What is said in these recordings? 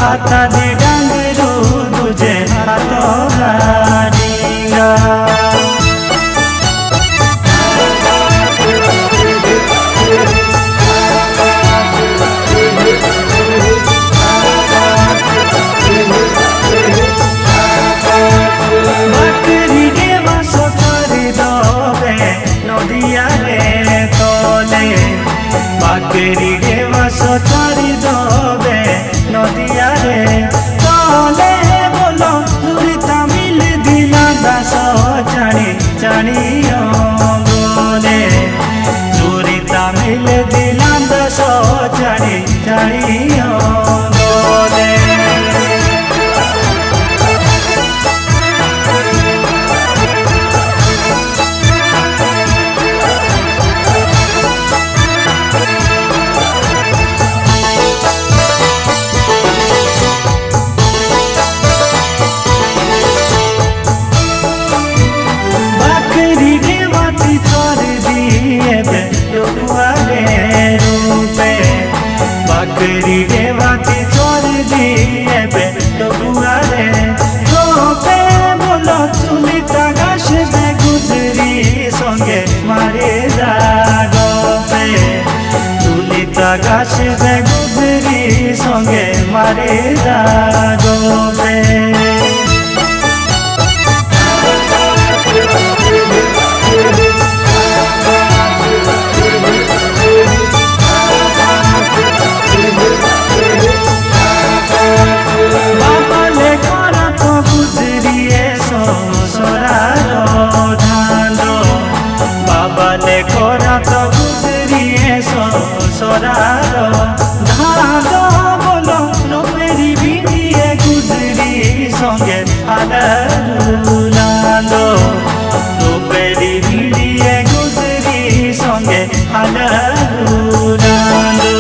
हाथा दे डांगरू तुझे हाथों गाड़ीगा बाकरी के मासो चरी दोबे नदिया रे तोले बाकरी के मासो चरी दोबे नदिया रे तोले बोलो दूरी तमिल दिला दास जानी जानियो बोले दूरी तमिल दिला दास जानी जानियो बोले बाकरी देवाती चोर दिए बे तो बुआरे रोपे बोलो चुलिता गाछ दे गुजरी संगे मारे जागोपे चुलिता गाछ दे गुजरी संगे मारे जागोपे कोरा तो गुजरिए सोरारो धादो बोलो रोपेरी बिंदिए गुजरी संगे आलरुलालो रोपेरी बिंदिए गुजरी संगे आलरुलालो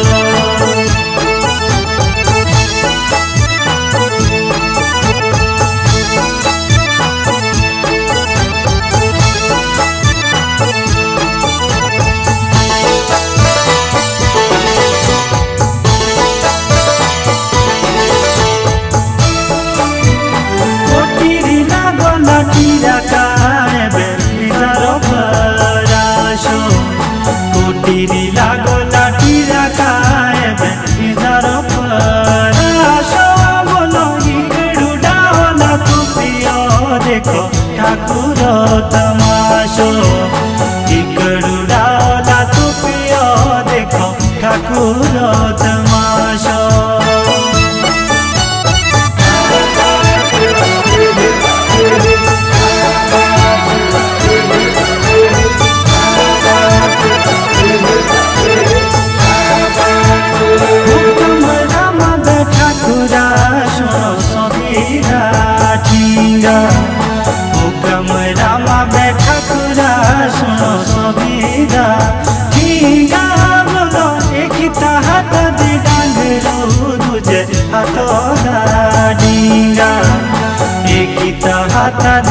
कोटिरी लागो लाठीरा कायबे इधरो पराशो बोलो इगड़ू डावला तुपियो देखो ठाकुर तमाशो इगड़ू डावला तुपियो देखो ठाकुर तमाशो हुक्म रामा बैठा खुदा सुनो सुविधा ठीका बोलो एक हाथ दे डांगरू दूजे हाथों गाड़ीगा एक हाथ